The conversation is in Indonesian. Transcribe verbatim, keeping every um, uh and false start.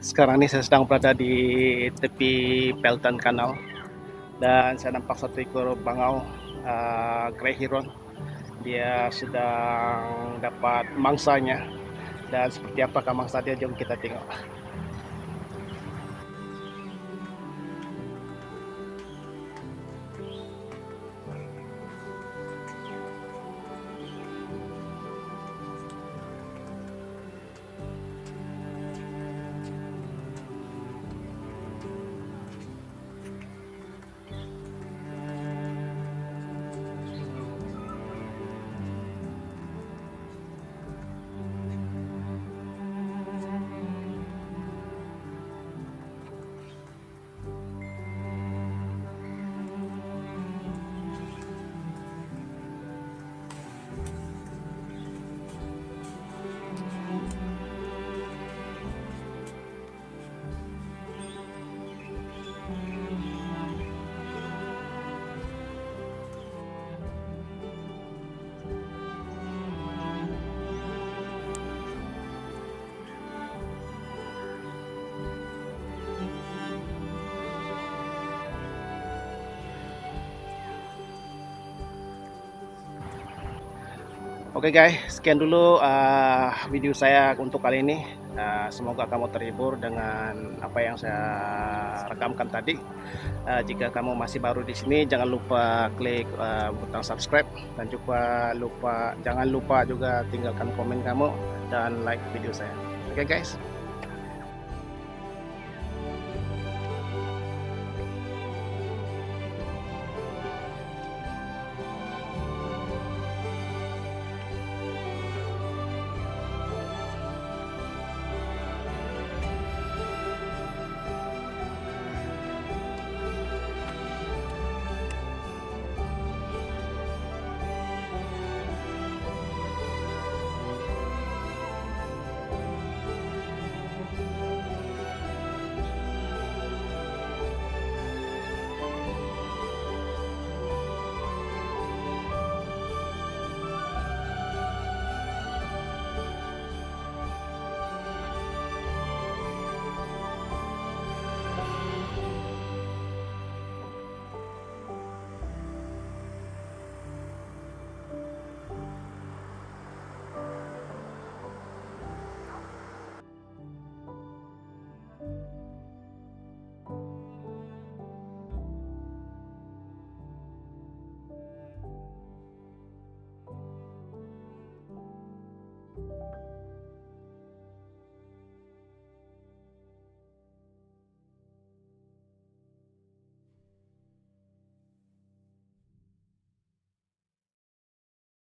Sekarang ini saya sedang berada di tepi Pelton Kanal dan saya nampak satu ekor bangau uh, Grey Heron. Dia sedang dapat mangsanya, dan seperti apakah mangsa dia, jom kita tengok. Oke guys, sekian dulu uh, video saya untuk kali ini. Uh, semoga kamu terhibur dengan apa yang saya rekamkan tadi. Uh, jika kamu masih baru di sini, jangan lupa klik uh, butang subscribe, dan juga lupa jangan lupa juga tinggalkan komen kamu dan like video saya. Oke guys.